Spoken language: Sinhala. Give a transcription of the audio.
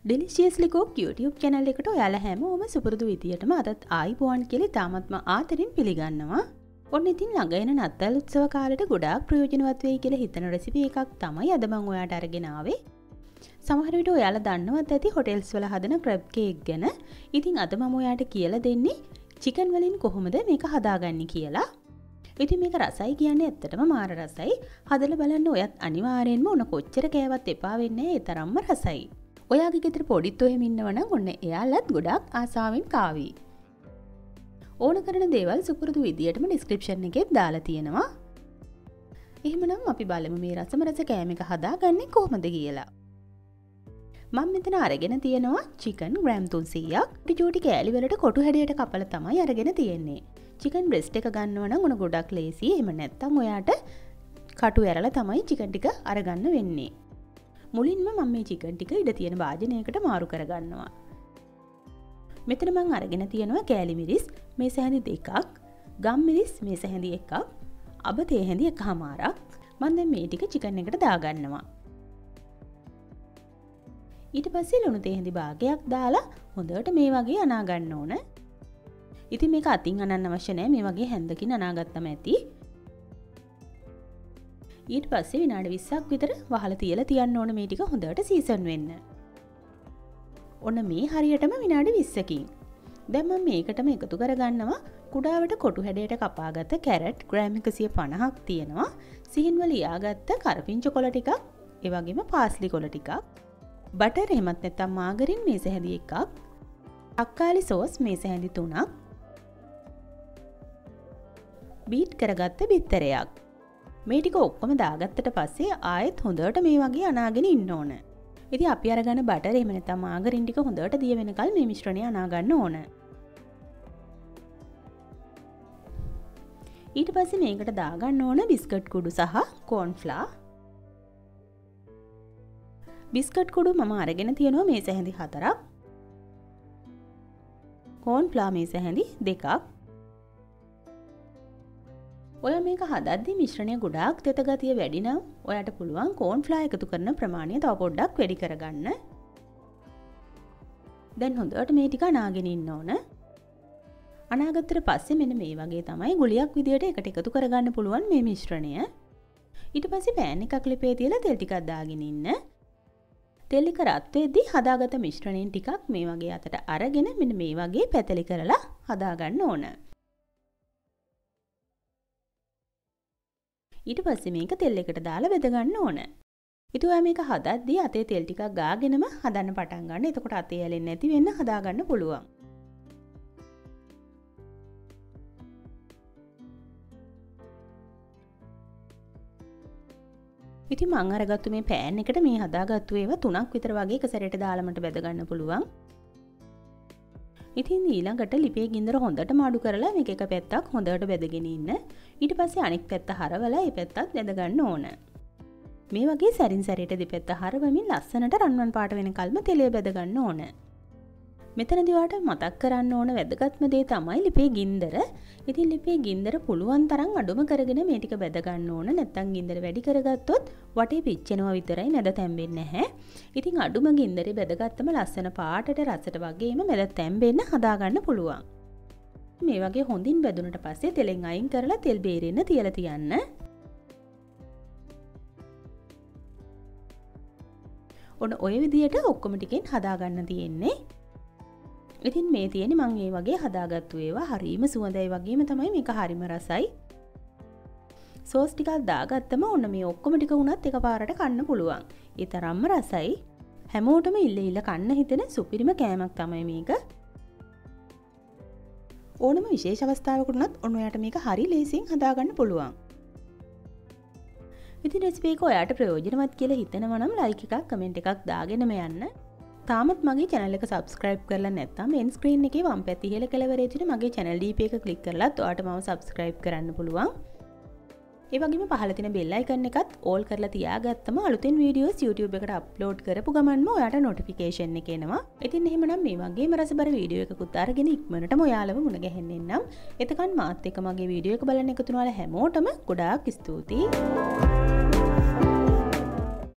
ඩෙලිෂියස්ලි කුක් YouTube channel එකට ඔයාලා හැමෝම සුපුරුදු විදියටම අදත් ආයිබෝන් කියලා තාමත්ම ආදරෙන් පිළිගන්නවා. ඔන්න ඉතින් ළඟ එන නත්තල් උත්සව කාලෙට ගොඩාක් ප්‍රයෝජනවත් වෙයි කියලා හිතන රෙසිපි එකක් තමයි අද මම ඔයාලට අරගෙන ආවේ. සමහර විට ඔයාලා දන්නවත් ඇති හොටෙල්ස් වල හදන ක්‍රැබ් කේක් ගැන. ඉතින් අද මම ඔයාලට කියලා දෙන්නේ චිකන් වලින් කොහොමද මේක හදාගන්නේ කියලා. ඉතින් මේක රසයි කියන්නේ ඇත්තටම මාර රසයි. හදලා බලන්න ඔයත් අනිවාර්යෙන්ම ඕන කොච්චර කෑවත් එපා වෙන්නේ නැහැ. ඒ තරම්ම රසයි. ඔයාගේ ගෙදර පොඩිත් ඔහෙම ඉන්නවනම් ඔන්න එයාලත් ගොඩක් ආසාවෙන් කාවි. ඕන කරන දේවල් සුපුරුදු විදියටම ඩිස්ක්‍රිප්ෂන් එකේ දාලා තියෙනවා. එහෙමනම් අපි බලමු මේ රස කෑම එක හදාගන්නේ කොහොමද කියලා. මම මෙතන අරගෙන තියෙනවා චිකන් ග්‍රෑම් 300ක්. ටිජෝටි කෑලි වලට කොටු හැඩයට කපලා තමයි අරගෙන තියෙන්නේ. චිකන් බ්‍රෙස්ට් එක ගන්නවා නම් උන ගොඩක් ලේසි. එහෙම නැත්නම් ඔයාට කටු ඇරලා තමයි චිකන් ටික අරගන්න වෙන්නේ. මුලින්ම මම මේ චිකන් ටික ඉඩ තියෙන භාජනයකට මාරු කරගන්නවා. මෙතන මම අරගෙන තියෙනවා කෑලි මිරිස් මේස හැඳි 2ක්, ගම් මිරිස් මේස හැඳි 1ක්, අබ තේ හැඳි 1/2. මම දැන් මේ ටික චිකන් එකට දාගන්නවා. ඊට පස්සේ ලුණු තේ හැඳි භාගයක් දාලා හොඳට මේ වගේ අනා ගන්න ඕන. ඉතින් මේක අතින් අනන්න අවශ්‍ය නැහැ. මේ වගේ හැන්දකින් අනාගත්තම ඇති. ඊට පස්සේ විනාඩි 20ක් විතර වහලා තියලා තියන්න ඕන මේ ටික හොඳට සීසන් වෙන්න. ඔන්න මේ හරියටම විනාඩි 20කින්. දැන් මම මේකටම එකතු කරගන්නවා කුඩාවට කොටු හැඩයට කපාගත්ත කැරට් ග්‍රෑම් 150ක් තියෙනවා. සිහින්ව ලියාගත්ත කරපිංචා කොළ ටිකක්, ඒ වගේම පාස්ලි කොළ ටිකක්, බටර් එහෙමත් නැත්නම් මාගරින් මේස හැඳි 1ක්, තක්කාලි සෝස් මේස හැඳි 3ක්, බීට් කරගත්ත බිත්තරයක්. මේ ටික ඔක්කොම දාගත්තට පස්සේ ආයෙත් හොඳට මේ වගේ අනාගෙන ඉන්න ඕන. ඉතින් අපි අරගෙන බටර් එහෙම නැත්නම් මාගරින් ටික හොඳට දිය වෙනකල් මේ මිශ්‍රණය අනා ගන්න ඕන. ඊට පස්සේ මේකට දාගන්න ඕන බිස්කට් කුඩු සහ කෝන් ෆ්ලා. බිස්කට් කුඩු මම අරගෙන තියෙනවා මේස හැඳි 4ක්. කෝන් ෆ්ලා මේස හැඳි 2ක්. ඔය මේක හදද්දී මිශ්‍රණය ගොඩාක් තෙත ගතිය වැඩි නම් ඔයාට පුළුවන් කෝන් ෆ්ලා එකතු කරන ප්‍රමාණය තව පොඩ්ඩක් වැඩි කරගන්න. දැන් හොඳට මේ ටික අනාගෙන ඉන්න ඕන. අනාගත්තට පස්සේ මෙන්න මේ වගේ තමයි ගුලියක් විදියට එකට එකතු කරගන්න පුළුවන් මේ මිශ්‍රණය. ඊට පස්සේ පෑන් එකක් ලිපේ තියලා තෙල් ටිකක් දාගෙන ඉන්න. තෙල් එක රත් වෙද්දී හදාගත්ත මිශ්‍රණයෙන් ටිකක් මේ වගේ අතට අරගෙන මෙන්න මේ වගේ පැතලි කරලා හදාගන්න ඕන. ඊට පස්සේ මේක තෙල් එකට දාලා බෙද ගන්න ඕන. ඉතින් ඔයා මේක හදද්දී අතේ තෙල් ටිකක් ගාගෙනම හදන්න පටන් ගන්න. එතකොට අතේ ඇලෙන්නේ නැති වෙන්න හදා ගන්න පුළුවන්. ඉතින් මම අරගත්තු මේ පෑන් එකට මේ හදාගත්තු ඒවා 3ක් විතර වගේ එක සැරේට දාලා මට බෙද ගන්න පුළුවන්. ඉතින් ඊළඟට ලිපේ ගින්දර හොඳටම අඩු කරලා මේක එක පැත්තක් හොඳට බෙදගෙන ඉන්න. ඊට පස්සේ අනෙක් පැත්ත හරවලා ඒ පැත්තත් බෙද ගන්න ඕන. මේ වගේ සැරින් සැරේට දෙපැත්ත හරවමින් ලස්සනට රන්වන් පාට වෙනකල්ම තෙලය බෙද ගන්න ඕන. මෙතනදී ඔයාලට මතක් කරන්න ඕන වැදගත්ම දේ තමයි ලිපේ ගින්දර. ඉතින් ලිපේ ගින්දර පුළුවන් තරම් අඩුම කරගෙන මේ ටික බෙද ගන්න ඕන. නැත්නම් ගින්දර වැඩි කරගත්තොත් වටේ පිච්චෙනවා විතරයි මැද තැම්බෙන්නේ නැහැ. ඉතින් අඩුම ගින්දරේ බෙදගත්තම ලස්සන පාටට රසට වගේම මැද තැම්බෙන්න හදා ගන්න පුළුවන්. මේ වගේ හොඳින් බෙදුනට පස්සේ තෙලෙන් අයින් කරලා තෙල් බේරෙන්න තියලා තියන්න. ඔන්න ඔය විදියට ඔක්කොම ටිකෙන් හදා ගන්න තියෙන්නේ. ඉතින් මේ තියෙන්නේ මම මේ වගේ හදාගත්තු ඒවා හරීම සුවඳයි වගේම තමයි මේක හරිම රසයි. සෝස් ටිකක් දාගත්තම ඔන්න මේ ඔක්කොම ටික උනත් එකපාරට කන්න පුළුවන්. ඒ තරම්ම රසයි. හැමෝටම ඉල්ල කන්න හිතෙන සුපිරිම කෑමක් තමයි මේක. ඕනම විශේෂ අවස්ථාවකට උනත් ඔන්න ඔයාට මේක හරි ලේසියෙන් හදාගන්න පුළුවන්. ඉතින් රෙසිපි එක ඔයාට ප්‍රයෝජනවත් කියලා හිතෙනවා නම් ලයික් එකක් කමෙන්ට් එකක් දාගෙනම යන්න. තාමත් මගේ channel එක subscribe කරලා නැත්නම් end screen එකේ වම් පැත්තේ ඉහළ කෙළවරේ තියෙන මගේ channel DP එක click කරලාත් ඔයාට මම subscribe කරන්න පුළුවන්. ඒ වගේම පහළ තියෙන bell icon එකත් all කරලා තියාගත්තම අලුතෙන් videos YouTube එකට upload කරපු ගමන්ම ඔයාට notification එක එනවා. ඉතින් එහෙමනම් මේ වගේම රසබර වීඩියෝ එකකුත් අරගෙන ඉක්මනටම ඔයාලව මුණ ගැහෙන්න එන්නම්. එතකන් මාත් එක්ක මගේ වීඩියෝ එක බලන්න එකතු වෙන හැමෝටම ගොඩාක් ස්තුතියි.